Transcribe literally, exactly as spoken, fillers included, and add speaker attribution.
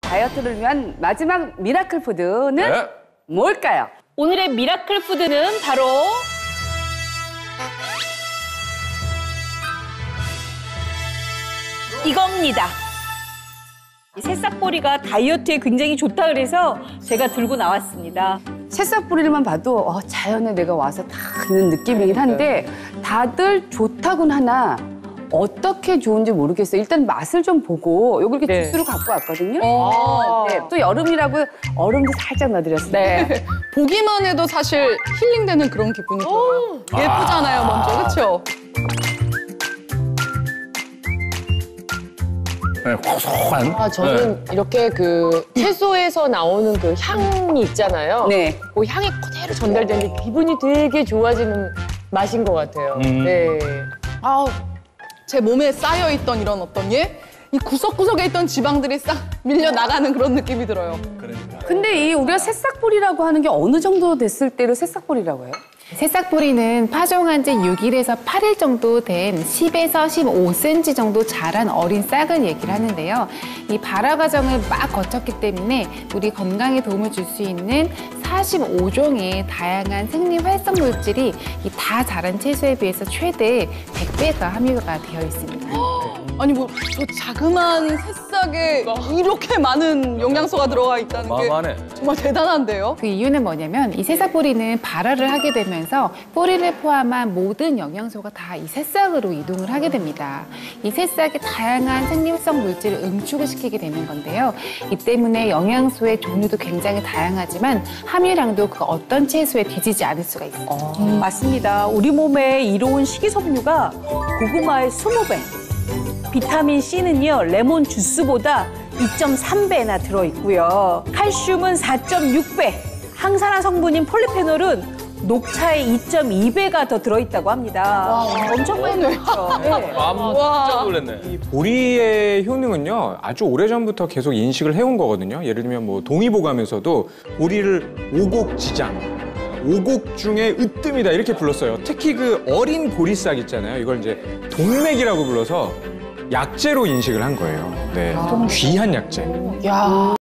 Speaker 1: 다이어트를 위한 마지막 미라클 푸드는
Speaker 2: 네.
Speaker 1: 뭘까요?
Speaker 3: 오늘의 미라클 푸드는 바로 이겁니다. 새싹보리가 다이어트에 굉장히 좋다 그래서 제가 들고 나왔습니다.
Speaker 1: 새싹보리만 봐도 어, 자연에 내가 와서 다 있는 느낌이긴 한데 다들 좋다곤 하나 어떻게 좋은지 모르겠어요. 일단 맛을 좀 보고 요걸 이렇게
Speaker 3: 네.
Speaker 1: 주스로 갖고 왔거든요.
Speaker 4: 어.
Speaker 1: 네, 또 여름이라고 얼음도 살짝 넣어드렸습니다.
Speaker 4: 네. 보기만 해도 사실 힐링되는 그런 기분이 들어요. 예쁘잖아요, 먼저. 그렇죠?
Speaker 2: 네, 고소한.
Speaker 5: 아, 저는 이렇게 그 채소에서 나오는 그 향이 있잖아요.
Speaker 1: 네.
Speaker 5: 그 향이 그대로 전달되는 게 기분이 되게 좋아지는 맛인 것 같아요.
Speaker 2: 음.
Speaker 5: 네.
Speaker 4: 아, 제 몸에 쌓여있던 이런 어떤 예? 이 구석구석에 있던 지방들이 싹 밀려나가는 그런 느낌이 들어요.
Speaker 1: 근데 이 우리가 새싹보리라고 하는 게 어느 정도 됐을 때를 새싹보리라고 해요?
Speaker 6: 새싹보리는 파종한 지 육 일에서 팔 일 정도 된 십에서 십오 센티미터 정도 자란 어린 싹을 얘기를 하는데요. 이 발화 과정을 막 거쳤기 때문에 우리 건강에 도움을 줄 수 있는 사십오 종의 다양한 생리 활성 물질이 이 다 자란 채소에 비해서 최대 백 배가 함유가 되어 있습니다.
Speaker 4: 아니 뭐 저 자그마한 새싹에 이렇게 많은 영양소가 들어가 있다는 게
Speaker 2: 어마어마하네.
Speaker 4: 정말 대단한데요?
Speaker 6: 그 이유는 뭐냐면 이 새싹보리는 발화를 하게 되면서 뿌리를 포함한 모든 영양소가 다 이 새싹으로 이동을 하게 됩니다. 이 새싹이 다양한 생리성 물질을 응축을 시키게 되는 건데요. 이 때문에 영양소의 종류도 굉장히 다양하지만 함유량도 그 어떤 채소에 뒤지지 않을 수가 있어요.
Speaker 3: 음, 맞습니다. 우리 몸에 이로운 식이섬유가 고구마의 이십 배, 비타민 C는요 레몬 주스보다 이 점 삼 배나 들어있고요. 칼슘은 사 점 육 배, 항산화 성분인 폴리페놀은 녹차의 이 점 이 배가 더 들어있다고 합니다. 와, 엄청 많이 들어있죠. 네.
Speaker 2: 아, 깜짝 놀랐네.
Speaker 7: 이 보리의 효능은요 아주 오래전부터 계속 인식을 해온 거거든요. 예를 들면 뭐 동의보감에서도 보리를 오곡지장, 오곡 중에 으뜸이다 이렇게 불렀어요. 특히 그 어린 보리싹 있잖아요. 이걸 이제 동맥이라고 불러서 약재로 인식을 한 거예요. 네, 귀한 약재.
Speaker 5: 야.